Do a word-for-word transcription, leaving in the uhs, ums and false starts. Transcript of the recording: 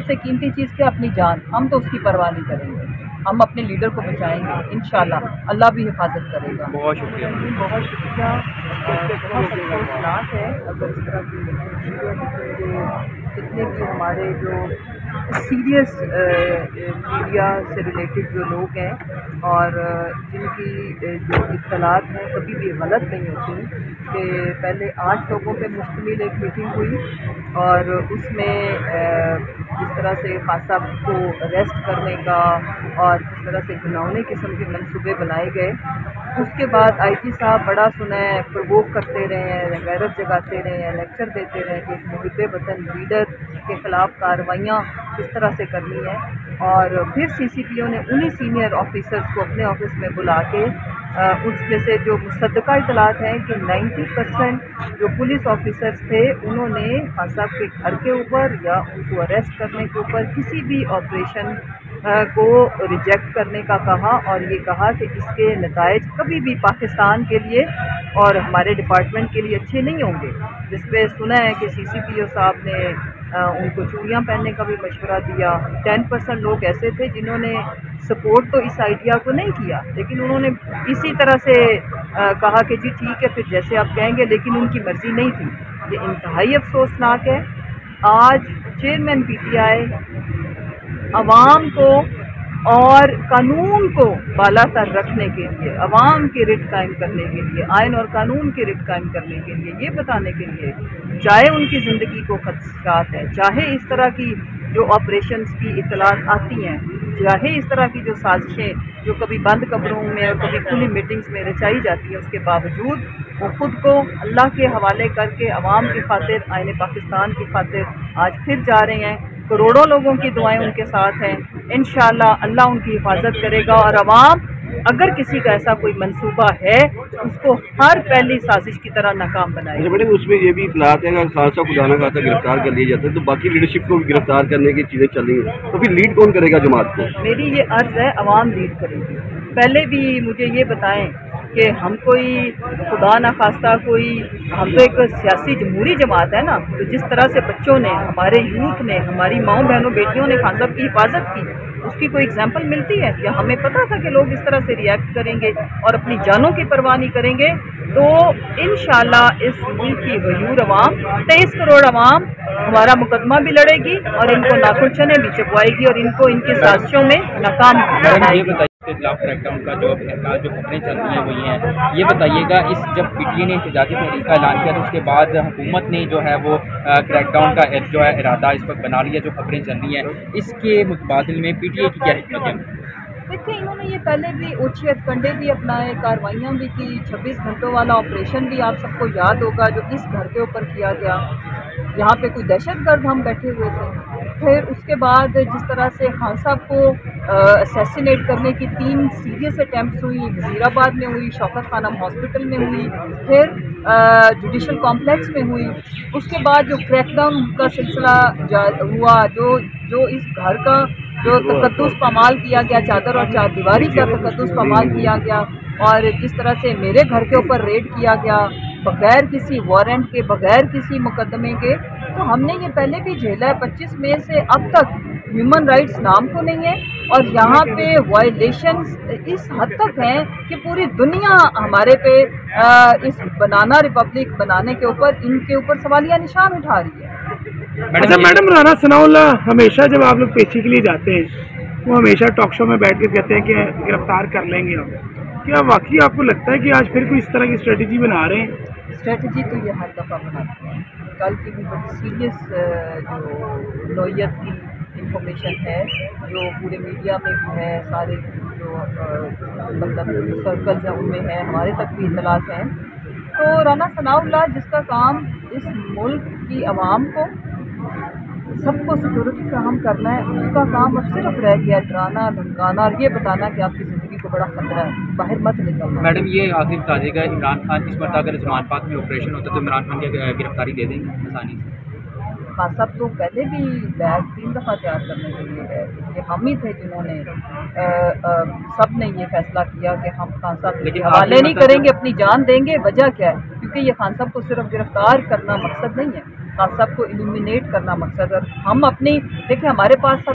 سے قیمتی چیز کیا اپنی جان، ہم تو اس کی پرواہ نہیں کریں گے، ہم اپنے لیڈر کو بچائیں گے انشاءاللہ، اللہ بھی حفاظت کرے گا۔ بہت شکریہ بہت شکریہ، بہت افسوسناک ہے اگر اس طرح کی جتنے بھی ہمارے جو سیریس میڈیا سے ریلیٹڈ جو لوگ ہیں اور جن کی جو اطلاعات ہیں کبھی بھی غلط نہیں ہوتی، کہ پہلے آٹھ لوگوں پہ مشتمل ایک میٹنگ ہوئی اور اس میں جس طرح سے خان صاحب کو اریسٹ کرنے کا اور جس طرح سے گھناؤنے قسم کے منصوبے بنائے گئے، اس کے بعد آئی جی صاحب بڑا سنیں پرووک کرتے رہے ہیں، غیرت جگاتے رہے ہیں، لیکچر دیتے رہے کہ ایک محب وطن لیڈر کے خلاف کارروائیاں کس طرح سے کرنی ہے، اور پھر سی سی پی او نے انہی سینئر آفیسرز کو اپنے آفس میں بلا کے اس میں سے جو مصدقہ اطلاعات ہیں کہ نائنٹی پرسینٹ جو پولیس آفیسرز تھے انہوں نے خان صاحب کے گھر کے اوپر یا ان کو اریسٹ کرنے کے اوپر کسی بھی آپریشن کو ریجیکٹ کرنے کا کہا، اور یہ کہا کہ اس کے نتائج کبھی بھی پاکستان کے لیے اور ہمارے ڈپارٹمنٹ کے لیے اچھے نہیں ہوں گے، جس پہ سنا ہے کہ سی سی پی او صاحب نے ان کو چوڑیاں پہننے کا بھی مشورہ دیا۔ ٹین پرسینٹ لوگ ایسے تھے جنہوں نے سپورٹ تو اس آئیڈیا کو نہیں کیا، لیکن انہوں نے اسی طرح سے کہا کہ جی ٹھیک ہے پھر جیسے آپ کہیں گے، لیکن ان کی مرضی نہیں تھی۔ یہ انتہائی افسوسناک ہے۔ آج چیئرمین پی ٹی آئی عوام کو اور قانون کو بالا تر رکھنے کے لیے، عوام کی رٹ قائم کرنے کے لیے، آئین اور قانون کی رٹ قائم کرنے کے لیے، یہ بتانے کے لیے چاہے ان کی زندگی کو خدشات ہے، چاہے اس طرح کی جو آپریشنز کی اطلاعات آتی ہیں، چاہے اس طرح کی جو سازشیں جو کبھی بند کمروں میں اور کبھی کھلی میٹنگز میں رچائی جاتی ہیں، اس کے باوجود وہ خود کو اللہ کے حوالے کر کے عوام کی خاطر، آئین پاکستان کی خاطر آج پھر جا رہے ہیں۔ کروڑوں لوگوں کی دعائیں ان کے ساتھ ہیں، انشاءاللہ اللہ ان کی حفاظت کرے گا، اور عوام اگر کسی کا ایسا کوئی منصوبہ ہے اس کو ہر پہلی سازش کی طرح ناکام بنائے گا۔ میڈم اس میں یہ بھی اطلاعات ہیں کہ خان صاحب کو جانا خاصا گرفتار کر لیا جاتا ہے تو باقی لیڈرشپ کو بھی گرفتار کرنے کی چیزیں چل رہی ہیں، تو پھر لیڈ کون کرے گا جماعت کو؟ میری یہ عرض ہے عوام لیڈ کرے گی۔ پہلے بھی مجھے یہ بتائیں کہ ہم کوئی خدا نخواستہ کوئی ہم تو ایک سیاسی جمہوری جماعت ہے نا، تو جس طرح سے بچوں نے، ہمارے یوتھ نے، ہماری ماؤں بہنوں بیٹیوں نے خان صاحب کی حفاظت کی، اس کی کوئی اگزامپل ملتی ہے؟ یا ہمیں پتہ تھا کہ لوگ اس طرح سے ریئیکٹ کریں گے اور اپنی جانوں کی پرواہ نہیں کریں گے؟ تو انشاءاللہ اس ملک کی غیور عوام، تیئیس کروڑ عوام ہمارا مقدمہ بھی لڑے گی اور ان کو ناخن چنے بھی چپوائے گی اور ان کو ان کی سازشوں میں ناکام بنائے گی۔ خلاف کریک ڈاؤن کا جو احکام جو خبریں چل رہی ہیں وہ یہ ہیں، یہ بتائیے گا اس جب پی ٹی اے نے احتجاجی تحریک کا اعلان کیا تو اس کے بعد حکومت نے جو ہے وہ کریک ڈاؤن کا جو ہے ارادہ اس وقت بنا لیا، جو خبریں چل رہی ہیں اس کے متبادل میں پی ٹی اے کی کیا حکمت ہے؟ دیکھیں انہوں نے یہ پہلے بھی اوچھے ہتھکنڈے بھی اپنائے، کارروائیاں بھی کی، چھبیس گھنٹوں والا آپریشن بھی آپ سب کو یاد ہوگا جو اس گھر کے اوپر کیا گیا، یہاں پہ کوئی دہشت گرد ہم بیٹھے ہوئے تھے۔ پھر اس کے بعد جس طرح سے خان صاحب کو اسیسینیٹ کرنے کی تین سیریس اٹیمپٹس ہوئی، وزیر آباد میں ہوئی، شوکت خانم ہاسپٹل میں ہوئی، پھر جوڈیشل کمپلیکس میں ہوئی، اس کے بعد جو کریک ڈاؤن کا سلسلہ ہوا، جو جو اس گھر کا جو تقدس پامال کیا گیا، چادر اور چار دیواری کا تقدس پامال کیا گیا، اور جس طرح سے میرے گھر کے اوپر ریڈ کیا گیا بغیر کسی وارنٹ کے، بغیر کسی مقدمے کے، تو ہم نے یہ پہلے بھی جھیلا ہے۔ پچیس مئی سے اب تک ہیومن رائٹس نام کو نہیں ہے، اور یہاں پہ وائلیشنز اس حد تک ہیں کہ پوری دنیا ہمارے پہ اس بنانا ریپبلک بنانے کے اوپر ان کے اوپر سوالیہ نشان اٹھا رہی ہے۔ اچھا میڈم، رانا ثناء اللہ ہمیشہ جب آپ لوگ پیشی کے لیے جاتے ہیں وہ ہمیشہ ٹاک شو میں بیٹھ کے کہتے ہیں کہ گرفتار کر لیں گے ہم، کیا واقعی آپ کو لگتا ہے کہ آج پھر کوئی اس طرح کی اسٹریٹجی بنا رہے ہیں؟ اسٹریٹجی تو یہ ہر دفعہ بناتے ہیں۔ کل کی بھی بڑی سیریس جو نوعیت کی انفارمیشن ہے جو پورے میڈیا میں بھی ہے، سارے جو مطلب سرکلز ہیں ان میں ہے، ہمارے تک بھی اطلاعات ہیں۔ تو رانا ثناء اللہ جس کا کام اس ملک کی عوام کو سب کو سیکورٹی فراہم کرنا ہے، اس کا کام اب صرف رہ گیا ڈرانا، دھمکانا اور یہ بتانا کہ آپ کی زندگی کو بڑا خطرہ ہے، باہر مت نکلنا۔ میڈم یہ آخری بتا دے گا، عمران خان اس مرتبہ اگر عثمان پاک میں آپریشن ہوتا تو عمران خان کی گرفتاری دے دیں گے آسانی سے؟ خان صاحب تو پہلے بھی بیگ تین دفعہ تیار کرنے کے لیے گئے، یہ ہم ہی تھے جنہوں نے سب نے یہ فیصلہ کیا کہ ہم خان صاحب کے حوالے نہیں کریں گے، اپنی جان دیں گے۔ وجہ کیا ہے؟ کیونکہ یہ خان صاحب کو صرف گرفتار کرنا مقصد نہیں ہے، खान साहब को इल्यूमिनेट करना मकसद है। हम अपनी देखिए हमारे पास